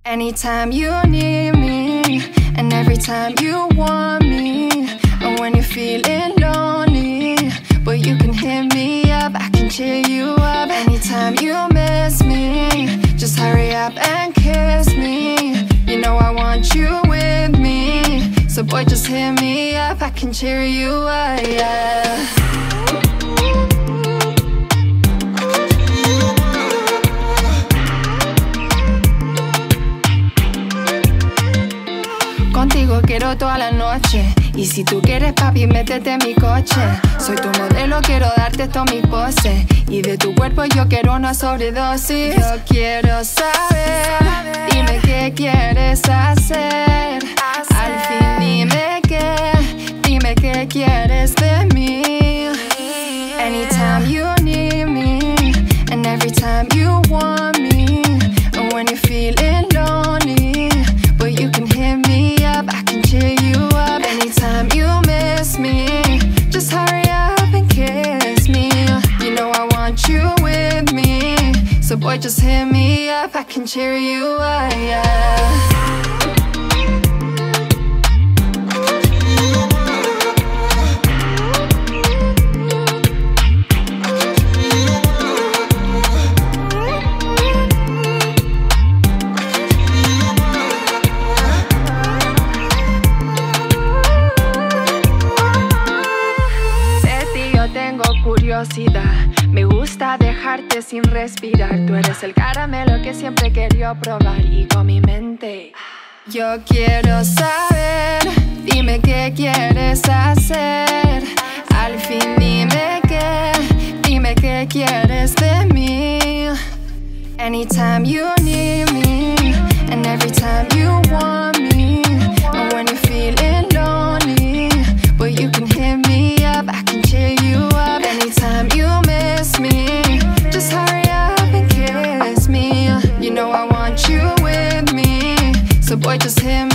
Anytime you need me, and every time you want me, and when you're feeling lonely, but you can hit me up, I can cheer you up. Anytime you miss me, just hurry up and kiss me. You know I want you with me, so boy just hit me up, I can cheer you up, yeah. Contigo quiero toda la noche, y si tú quieres papi métete en mi coche. Soy tu modelo, quiero darte todas mis poses, y de tu cuerpo yo quiero una sobredosis. Yo quiero saber, dime qué quieres hacer. Al fin dime qué quieres de mí. Anytime you need me, and every time you want me, and when you're feeling lonely, but you can hit me up, I can cheer you up. Anytime you miss me, just hurry up and kiss me. You know I want you with me, so boy just hit me up, I can cheer you up, yeah. Me gusta dejarte sin respirar. Tú eres el caramelo que siempre he querido probar. Y con mi mente yo quiero saber, dime qué quieres hacer. Al fin dime qué quieres de mí. Anytime you need me, and every time you want me, and when you're feeling lonely, but you can hit me up, I can cheer you up. Anytime you miss me, just hurry up and kiss me. You know I want you with me, so boy just hit me